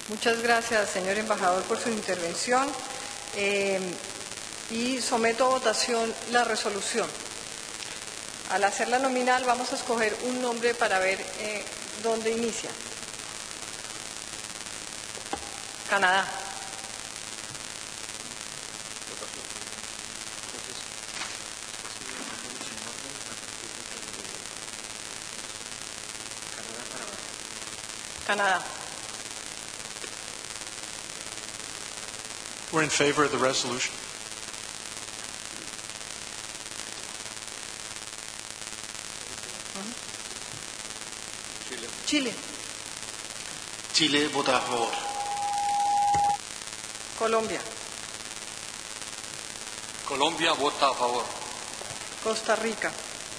Muchas gracias, señor embajador, por su intervención. Y someto a votación la resolución. Al hacerla nominal vamos a escoger un nombre para ver dónde inicia. Canadá. Canadá. We're in favor of the resolution. Chile. Chile vota a favor. Colombia. Colombia vota a favor. Costa Rica.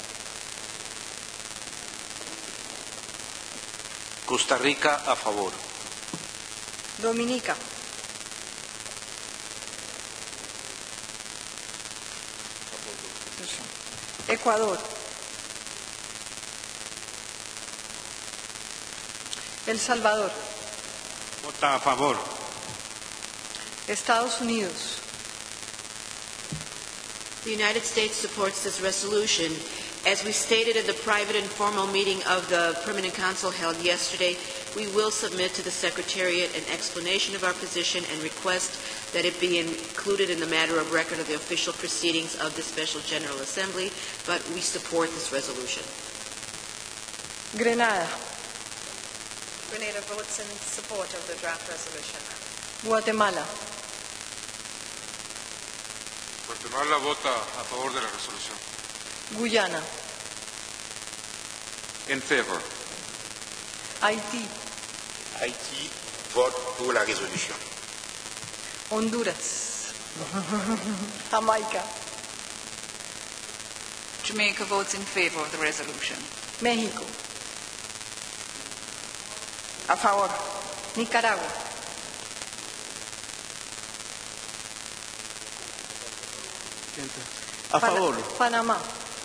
Costa Rica a favor. Dominica. Ecuador. El Salvador. Vota a favor. Estados Unidos. The United States supports this resolution. As we stated in the private and formal meeting of the Permanent Council held yesterday, we will submit to the Secretariat an explanation of our position and request that it be included in the matter of record of the official proceedings of the Special General Assembly, but we support this resolution. Grenada. Grenada votes in support of the draft resolution. Guatemala. Guatemala vota a favor de la resolución. Guyana. In favor. Haití. Haïti vote pour la résolution. Honduras. Jamaica. Jamaica votes in favor of the resolution. México. A favor. Nicaragua. A favor. Panamá.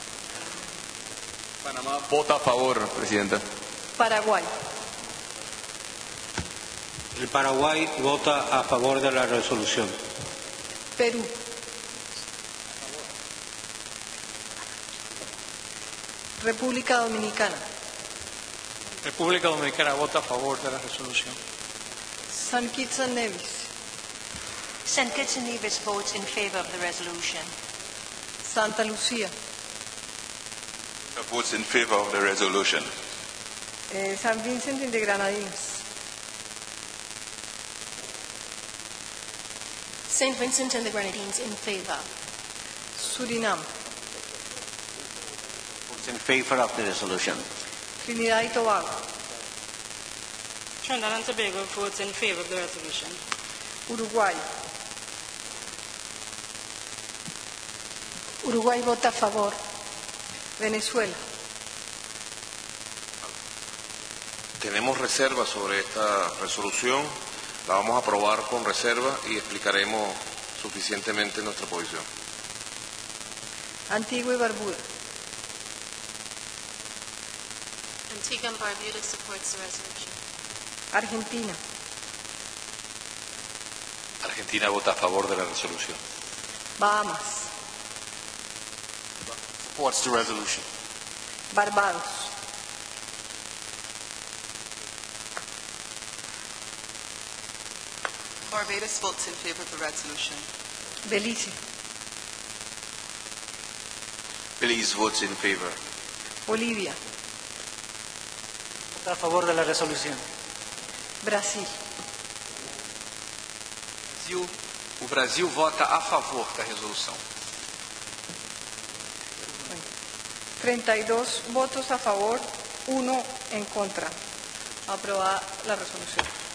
Panamá vota a favor, Presidenta. Paraguay. El Paraguay vota a favor de la resolución. Perú. República Dominicana. República Dominicana vota a favor de la resolución. San Kitts and Nevis. St. Kitts and Nevis votes in favor of the resolution. Santa Lucía. Votes in favor of the resolution. San Vincent and the Grenadines. St. Vincent and the Grenadines in favor. Surinam. Votes in favor of the resolution. Trinidad y Tobago. Trinidad and Tobago votes in favor of the resolution. Uruguay. Uruguay vota a favor. Venezuela. Tenemos reservas sobre esta resolución. La vamos a aprobar con reserva y explicaremos suficientemente nuestra posición. Antigua y Barbuda. Antigua and Barbuda supports the resolution. Argentina. Argentina vota a favor de la resolución. Bahamas. Supports the resolution. Barbados. Barbados votes in favor of the resolution. Belice. Belize votes in favor. Bolivia. Vota a favor de la resolución. Brasil. O Brasil vota a favor da resolução. 32 votos a favor, 1 en contra. Aprobada la resolución.